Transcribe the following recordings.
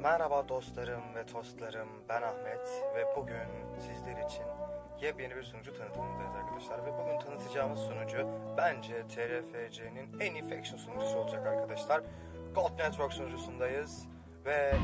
Merhaba dostlarım ve tostlarım, ben Ahmet ve bugün sizler için yepyeni bir sunucu tanıtımındayız arkadaşlar. Ve bugün tanıtacağımız sunucu bence TRFC'nin en iyi faction sunucusu olacak arkadaşlar. Gold Network sunucusundayız ve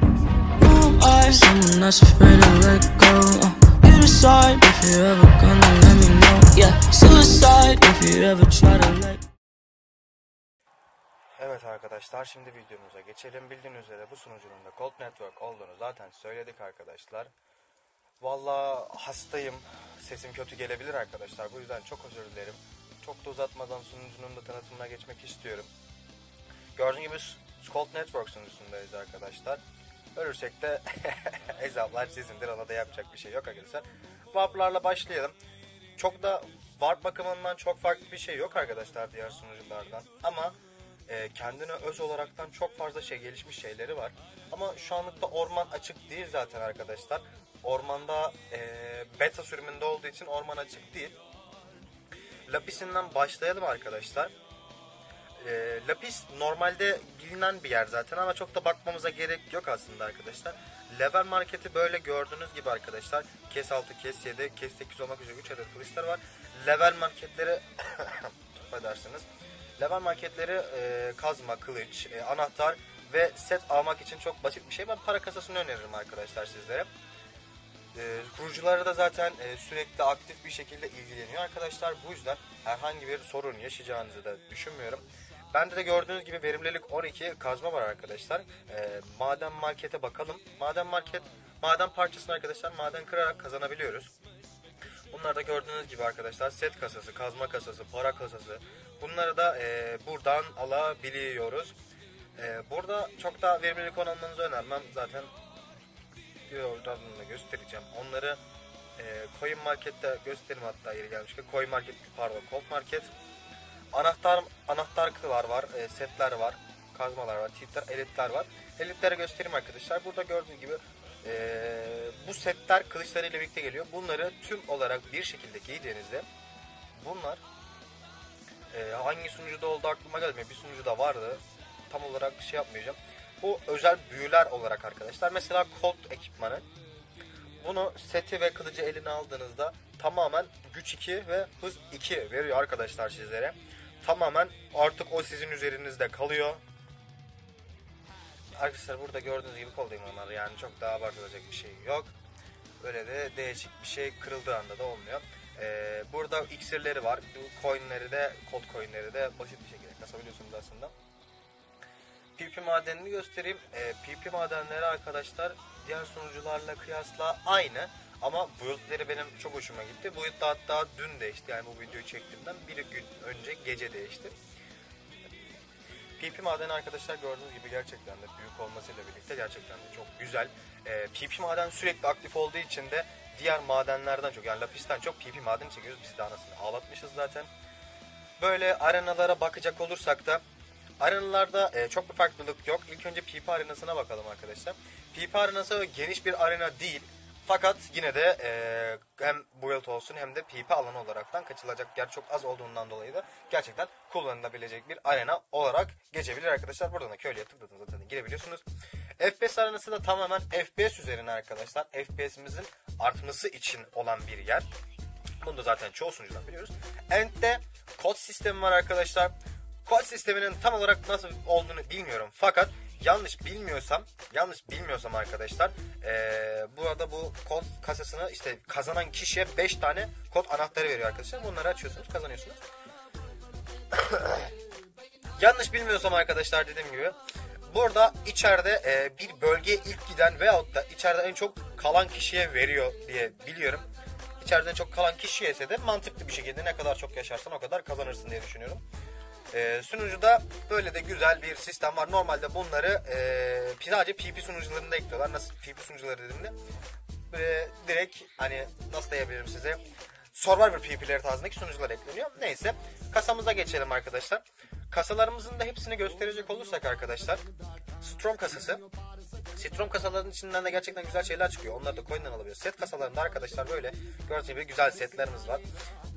evet arkadaşlar, şimdi videomuza geçelim. Bildiğiniz üzere bu sunucunun da Gold Network olduğunu zaten söyledik arkadaşlar. Vallahi hastayım, sesim kötü gelebilir arkadaşlar, bu yüzden çok özür dilerim. Çok da uzatmadan sunucunun da tanıtımına geçmek istiyorum. Gördüğünüz gibi Gold Network sunucusundayız arkadaşlar. Ölürsek de hesaplar sizindir, ona da yapacak bir şey yok arkadaşlar. Warp'larla başlayalım. Çok da Warp bakımından çok farklı bir şey yok arkadaşlar diğer sunuculardan. Ama kendine öz olaraktan çok fazla gelişmiş şeyleri var. Ama şu anlıkta orman açık değil zaten arkadaşlar. Ormanda beta sürümünde olduğu için orman açık değil. Lapis'inden başlayalım arkadaşlar. Lapis normalde bilinen bir yer zaten ama çok da bakmamıza gerek yok aslında arkadaşlar. Level marketi böyle gördüğünüz gibi arkadaşlar. Kes 6, kes 7, kes 8 olmak üzere 3 adet kılıçlar var. Level marketleri affedersiniz. Level marketleri kazma, kılıç, anahtar ve set almak için çok basit bir şey. Ben para kasasını öneririm arkadaşlar sizlere. Kurucuları da zaten sürekli aktif bir şekilde ilgileniyor arkadaşlar. Bu yüzden herhangi bir sorun yaşayacağınızı da düşünmüyorum. Bende de gördüğünüz gibi verimlilik 12 kazma var arkadaşlar. Maden markete bakalım. Maden parçasını arkadaşlar maden kırarak kazanabiliyoruz. Bunları da gördüğünüz gibi arkadaşlar set kasası, kazma kasası, para kasası, bunları da buradan alabiliyoruz. Burada çok da verimlilik oranlarınızı önermem, zaten oradan da göstereceğim. Onları Coin Market'te göstereyim, hatta yeri gelmişken. Coin Market, pardon, Cold Market. Anahtar var, setler var, kazmalar var, tiltler, elitler var. Elitleri göstereyim arkadaşlar. Burada gördüğünüz gibi bu setler kılıçlarıyla birlikte geliyor. Bunları tüm olarak bir şekilde giydiğinizde bunlar hangi sunucuda oldu aklıma gelmiyor. Bir sunucuda vardı. Tam olarak yapmayacağım. Bu özel büyüler olarak arkadaşlar. Mesela Colt ekipmanı. Bunu seti ve kılıcı eline aldığınızda tamamen güç 2 ve hız 2 veriyor arkadaşlar sizlere. Tamamen artık o sizin üzerinizde kalıyor. Arkadaşlar burada gördüğünüz gibi koldayım onları, yani çok daha abartılacak bir şey yok. Böyle de değişik bir şey kırıldığı anda da olmuyor. Burada iksirleri var. Bu coinleri de, cold coinleri de basit bir şekilde kasabiliyorsunuz aslında. PP madenini göstereyim. PP madenleri arkadaşlar diğer sunucularla kıyasla aynı. Ama build'leri benim çok hoşuma gitti. Build da hatta dün değişti. Yani bu videoyu çektiğimden bir gün önce gece değişti. PP madeni arkadaşlar gördüğünüz gibi gerçekten de büyük olmasıyla birlikte gerçekten de çok güzel. PP maden sürekli aktif olduğu için de diğer madenlerden çok, yani Lapis'ten çok PP madeni çekiyoruz. Biz de anasını ağlatmışız zaten. Böyle arenalara bakacak olursak da arenalarda çok bir farklılık yok. İlk önce PP arenasına bakalım arkadaşlar. PP arenası geniş bir arena değil. Fakat yine de hem build olsun hem de PP alanı olaraktan kaçılacak yer çok az olduğundan dolayı da gerçekten kullanılabilecek bir arena olarak geçebilir arkadaşlar. Buradan da köylüye tıkladığınızda zaten girebiliyorsunuz. FPS arenası da tamamen FPS üzerine arkadaşlar. FPS'imizin artması için olan bir yer. Bunu da zaten çoğu sunucudan biliyoruz. End'de kod sistemi var arkadaşlar. Kod sisteminin tam olarak nasıl olduğunu bilmiyorum. Fakat yanlış bilmiyorsam arkadaşlar burada bu kod kasasını işte kazanan kişiye 5 tane kod anahtarı veriyor arkadaşlar. Bunları açıyorsunuz, kazanıyorsunuz. Yanlış bilmiyorsam arkadaşlar, dediğim gibi burada içeride bir bölgeye ilk giden veyahut da içeride en çok kalan kişiye veriyor diye biliyorum. İçeriden çok kalan kişiye ise de mantıklı bir şekilde ne kadar çok yaşarsan o kadar kazanırsın diye düşünüyorum. Sunucuda böyle de güzel bir sistem var. Normalde bunları sadece PP sunucularında ekliyorlar. Nasıl PP sunucuları dediğimde direkt hani nasıl diyebilirim size, Survivor PP'leri tarzındaki sunucular ekleniyor. Neyse, kasamıza geçelim arkadaşlar. Kasalarımızın da hepsini gösterecek olursak arkadaşlar, Storm kasası. Storm kasalarının içinden de gerçekten güzel şeyler çıkıyor. Onları da coin'den alabiliyoruz. Set kasalarında arkadaşlar böyle gördüğünüz gibi güzel setlerimiz var.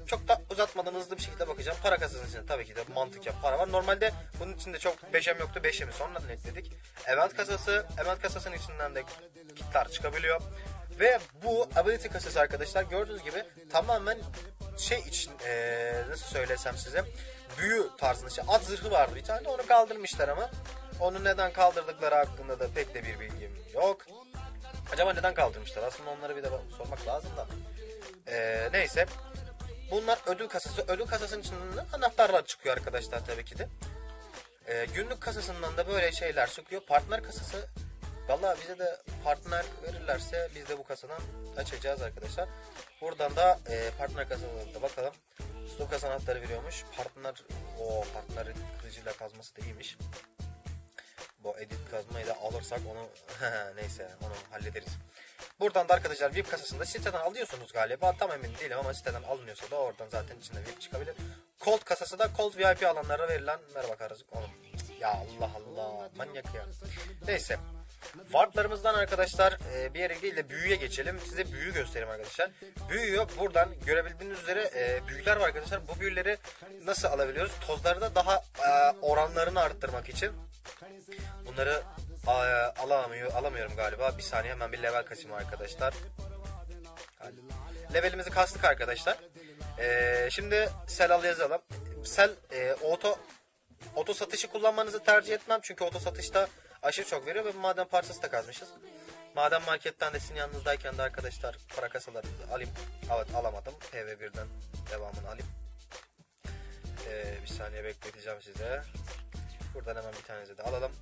Çok da uzatmadan hızlı bir şekilde bakacağım. Para kasasının içinde tabii ki de mantıken para var. Normalde bunun içinde çok 5M yoktu. 5M'i sonradan ekledik. Event kasası. Event kasasının içinden de kitler çıkabiliyor. Ve bu ability kasası arkadaşlar gördüğünüz gibi tamamen şey için nasıl söylesem size, büyü tarzında şey. At zırhı vardı bir tane, onu kaldırmışlar ama onu neden kaldırdıkları hakkında da pek de bir bilgim yok. Acaba neden kaldırmışlar? Aslında onları bir de sormak lazım da. Neyse. Bunlar ödül kasası. Ödül kasasının içinden anahtarlar çıkıyor arkadaşlar tabii ki de. Günlük kasasından da böyle şeyler çıkıyor. Partner kasası. Vallahi bize de partner verirlerse biz de bu kasadan açacağız arkadaşlar. Buradan da partner kasalarına da bakalım. Stop kasa anahtarı veriyormuş. Partner kılıcıyla kazması da iyiymiş. Bu edit kazmayı da alırsak onu neyse onu hallederiz. Buradan da arkadaşlar VIP kasasında siteden alıyorsunuz galiba. Tam emin değilim ama siteden alınıyorsa da oradan zaten içinde VIP çıkabilir. Colt kasası da Colt VIP alanlara verilen, merhaba karıcık oğlum. Ya Allah Allah, manyak ya. Neyse. Wardlarımızdan arkadaşlar bir yere değil de büyüye geçelim. Size büyü göstereyim arkadaşlar. Büyüyü buradan görebildiğiniz üzere büyüler var arkadaşlar. Bu büyüleri nasıl alabiliyoruz? Tozlarda daha oranlarını arttırmak için. Bunları alamıyorum galiba. Bir saniye hemen bir level kasayım arkadaşlar. Levelimizi kastık arkadaşlar. Şimdi sel al yazalım. Sel oto satışı kullanmanızı tercih etmem. Çünkü oto satışta aşırı çok veriyor ve maden parçası da kazmışız. Maden marketten de sizin yanınızdayken de arkadaşlar para kasaları alayım. Evet, alamadım. PV1'den devamını alayım. Bir saniye bekleteceğim size. Buradan hemen bir tanesi de alalım.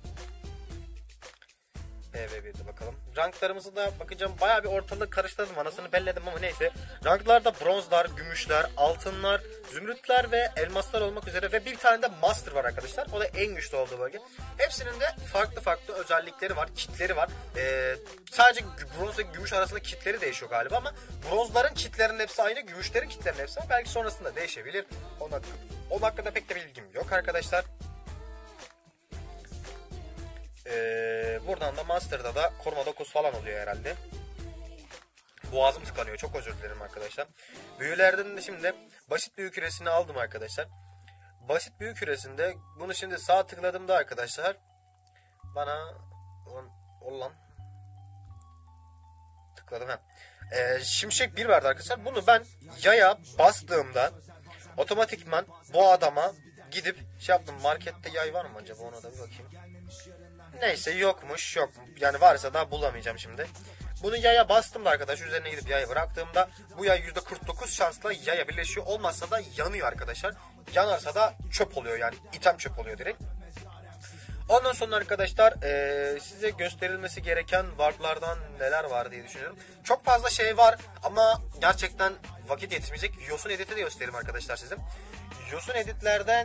PV1'de bakalım. Ranklarımızı da bakacağım. Bayağı bir ortalık karıştırdım. Anasını belledim ama neyse. Ranklarda bronzlar, gümüşler, altınlar, zümrütler ve elmaslar olmak üzere ve bir tane de master var arkadaşlar. O da en güçlü olduğu bölge. Hepsinin de farklı özellikleri var, kitleri var. Sadece bronz ve gümüş arasında kitleri değişiyor galiba ama bronzların kitlerinin hepsi aynı, gümüşlerin kitlerinin hepsi belki sonrasında değişebilir. Onun hakkında pek de bilgim yok arkadaşlar. Buradan da Master'da da koruma 9 falan oluyor herhalde. Boğazım tıkanıyor. Çok özür dilerim arkadaşlar. Büyülerden de şimdi basit büyü küresini aldım arkadaşlar. Basit büyü küresinde bunu şimdi sağ tıkladığımda arkadaşlar bana olan tıkladım. Şimşek 1 verdi arkadaşlar. Bunu ben yaya bastığımda otomatikman bu adama gidip şey yaptım. Markette yay var mı acaba, ona da bir bakayım. Neyse yokmuş, yok. Yani varsa da bulamayacağım şimdi. Bunu yaya bastım da arkadaş, üzerine gidip yaya bıraktığımda bu yay %49 şansla yaya birleşiyor. Olmazsa da yanıyor arkadaşlar. Yanarsa da çöp oluyor, yani item çöp oluyor direkt. Ondan sonra arkadaşlar size gösterilmesi gereken wardlardan neler var diye düşünüyorum. Çok fazla şey var ama gerçekten vakit yetişmeyecek. Yosun editi de göstereyim arkadaşlar size. Yosun editlerden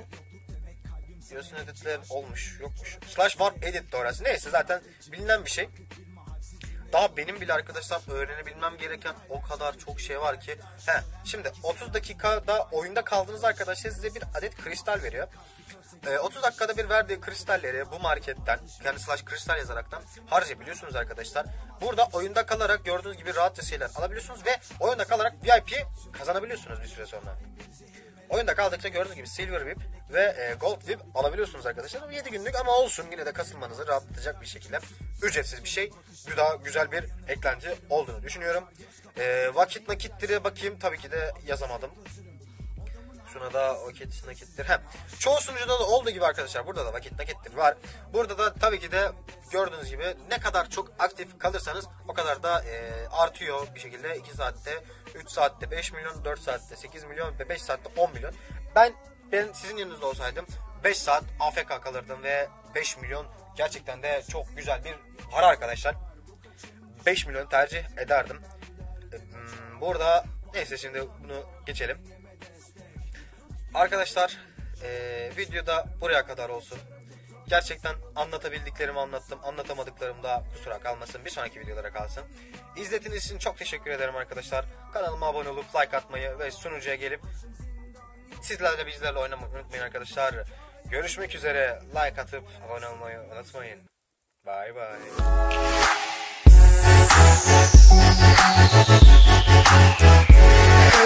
olmuş yokmuş. Slash warp edit de orası. Neyse zaten bilinen bir şey. Daha benim bile arkadaşlar öğrenebilmem gereken o kadar çok şey var ki. Şimdi 30 dakikada oyunda kaldığınız arkadaşlar size bir adet kristal veriyor. 30 dakikada bir verdiği kristalleri bu marketten, yani slash kristal yazaraktan harcayabiliyorsunuz arkadaşlar. Burada oyunda kalarak gördüğünüz gibi rahatça şeyler alabiliyorsunuz ve oyunda kalarak VIP kazanabiliyorsunuz bir süre sonra. Oyunda kaldıkça gördüğünüz gibi Silver VIP ve Gold VIP alabiliyorsunuz arkadaşlar. 7 günlük ama olsun, yine de kasılmanızı rahatlatacak bir şekilde ücretsiz bir şey. Daha güzel bir eklenti olduğunu düşünüyorum. Vakit nakitleri bakayım, tabii ki de yazamadım. Şuna da vakit nakittir. Çoğu sunucuda da olduğu gibi arkadaşlar burada da vakit nakittir var. Burada da tabii ki de gördüğünüz gibi ne kadar çok aktif kalırsanız o kadar da artıyor bir şekilde. 2 saatte, 3 saatte 5 milyon, 4 saatte 8 milyon ve 5 saatte 10 milyon. Ben sizin yanınızda olsaydım 5 saat AFK kalırdım ve 5 milyon gerçekten de çok güzel bir para arkadaşlar. 5 milyon tercih ederdim. Burada neyse, şimdi bunu geçelim. Arkadaşlar videoda buraya kadar olsun. Gerçekten anlatabildiklerimi anlattım. Anlatamadıklarım da kusura kalmasın. Bir sonraki videolara kalsın. İzlediğiniz için çok teşekkür ederim arkadaşlar. Kanalıma abone olup like atmayı ve sunucuya gelip sizlerle bizlerle oynamayı unutmayın arkadaşlar. Görüşmek üzere. Like atıp abone olmayı unutmayın. Bye bye.